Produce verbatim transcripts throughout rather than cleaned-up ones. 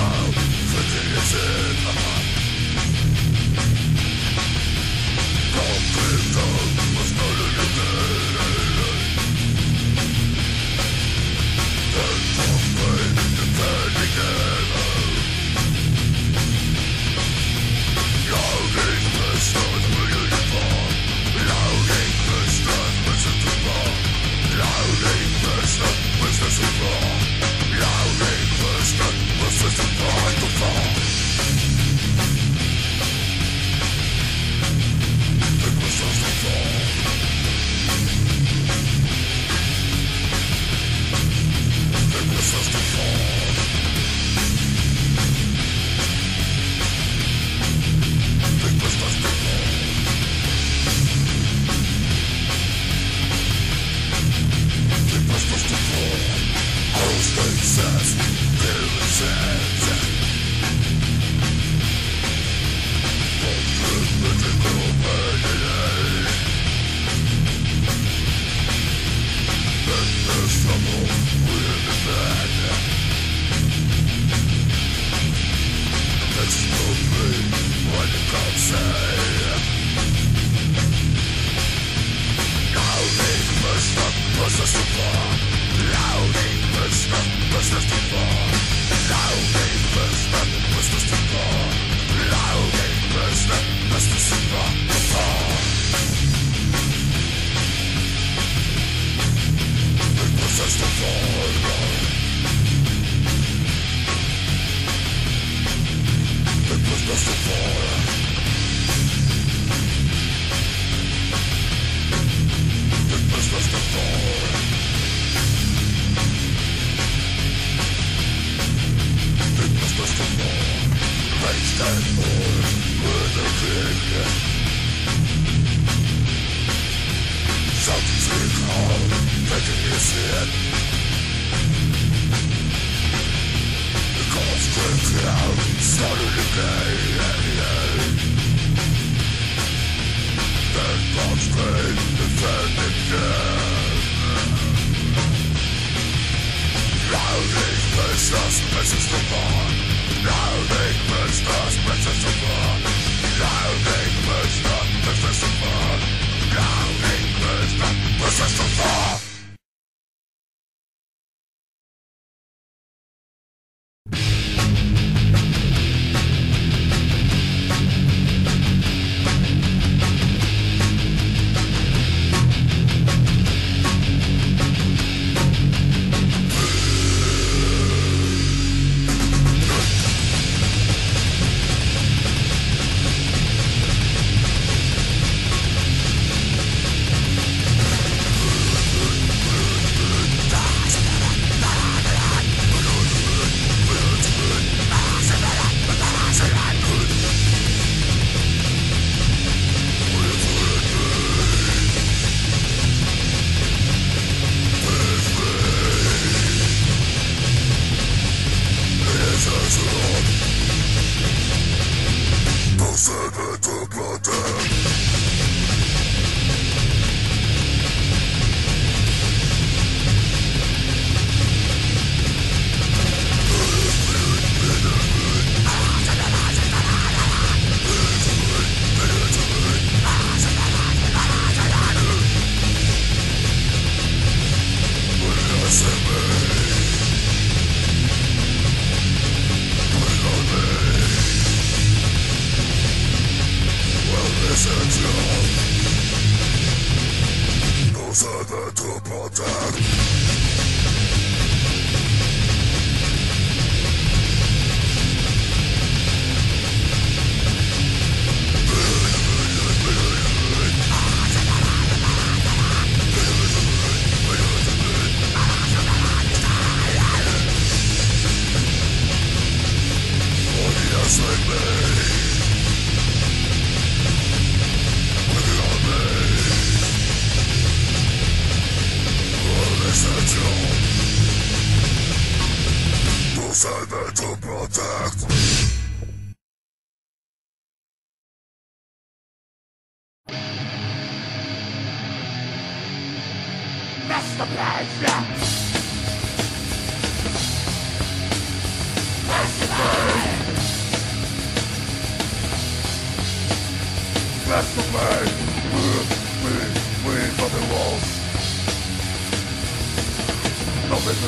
Masturbation! Masturbation!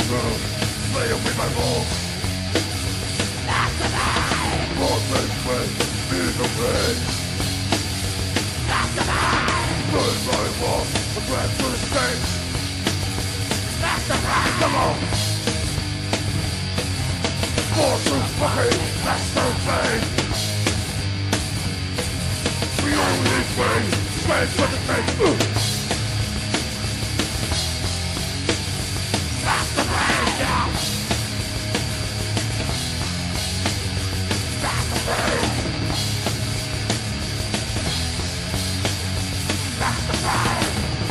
room, lay it with my balls. More than friend, is a friend. Burn my walls, a grab for the state. Come on! More to fucking masturbate. The only way, stand for the state. Masturbate now! Masturbate! Masturbate!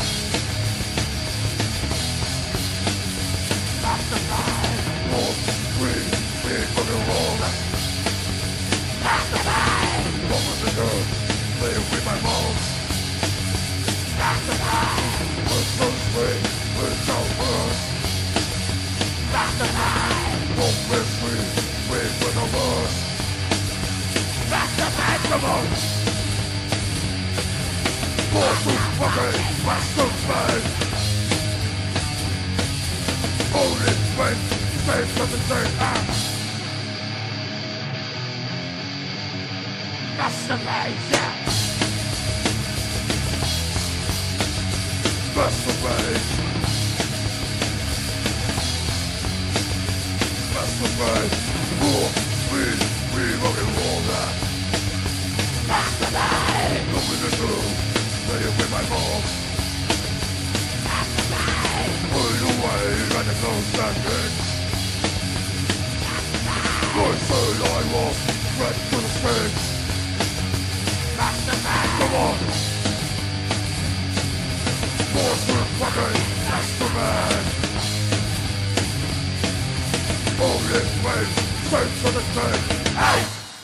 Masturbate! More free, free from the world. Masturbate! Over the dirt, lay it with my balls. Masturbate! We're so free, we're so worse. Masturbate! Won't be free, free from the world. Masturbate, come on! More to fucking masturbate! Only friend, same for the same act. Masturbate, yeah! Masturbate! Masturbate! More, we, we fucking want that. Masturbate! Come in the room, lay it with my balls. Masturbate! Pull it away, and the close that bitch. Good food I walk, right to the streets. Masturbate! Come on! More to fucking masturbate! Only way, straight to the street. Hey!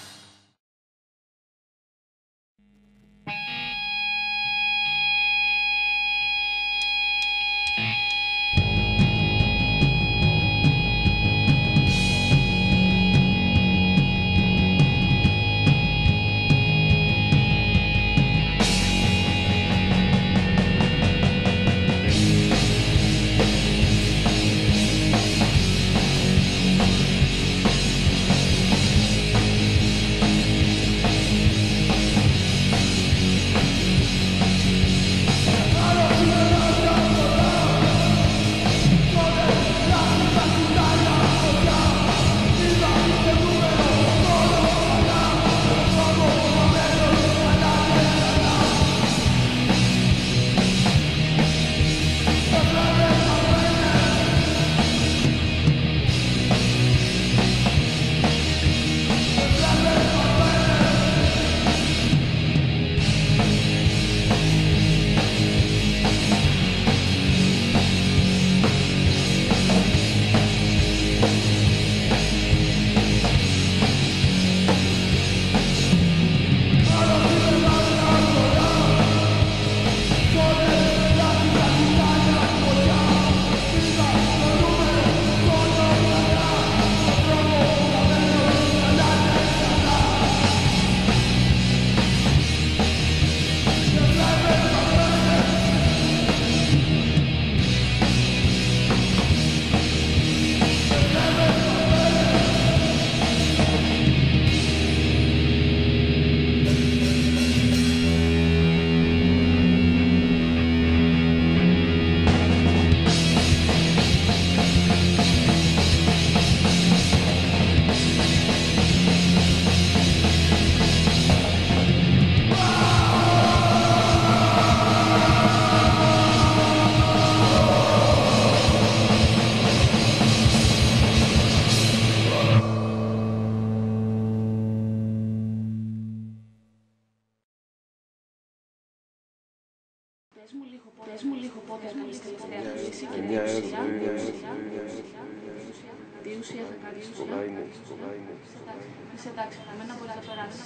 Πες μου λίγο πότε έκανες τελευταία χρήση και τι ουσία, τι ουσία θα κάνεις ουσία. Είσαι εντάξει, θα μένα μπορεί να περάσει.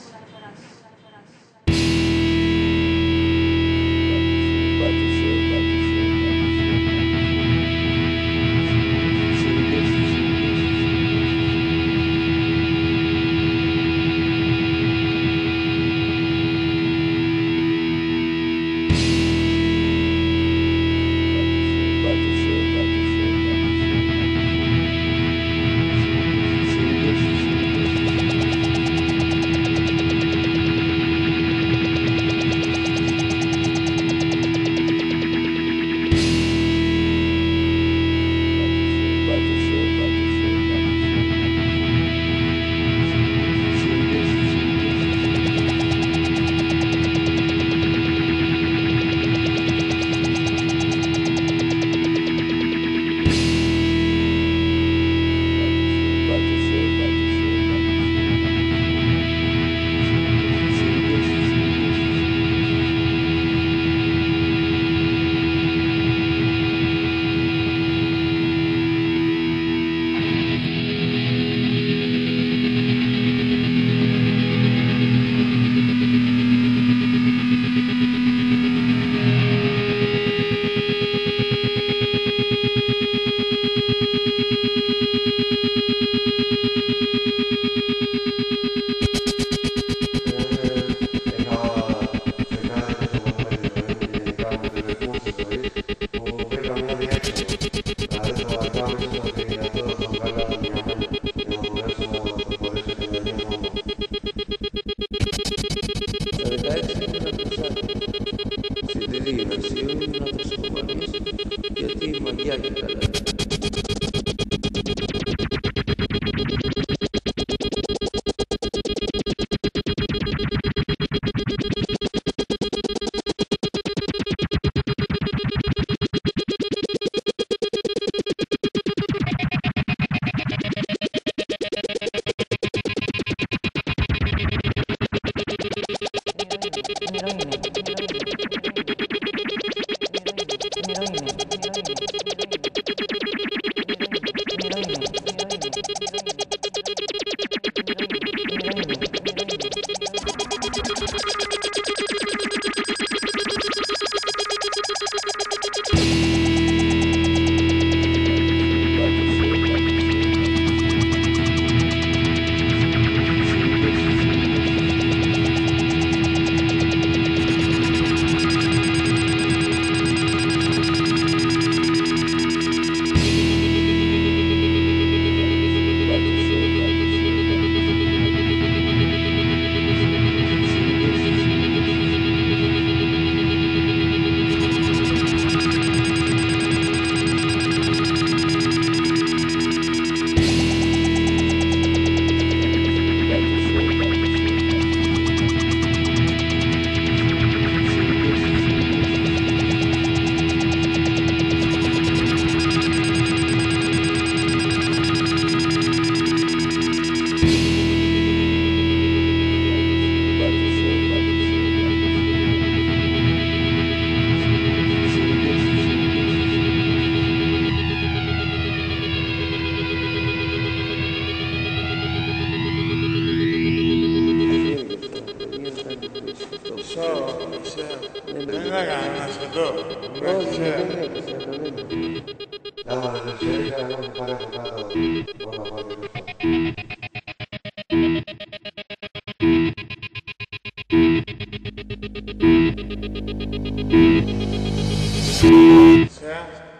Yeah.